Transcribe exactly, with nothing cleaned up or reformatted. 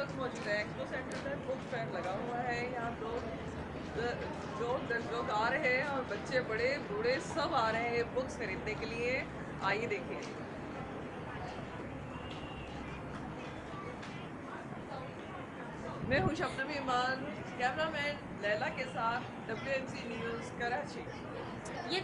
वक्त मौजूद है एक्सपो सेंटर में। बुक फेयर लगा हुआ है यहाँ तो जो लोग आ रहे हैं और बच्चे बड़े बूढ़े सब आ रहे हैं बुक्स खरीदने के लिए। आइए देखिए। मैं हूँ शबनम ईमान, कैमरामैन लैला के साथ, W M C news Karachi. ये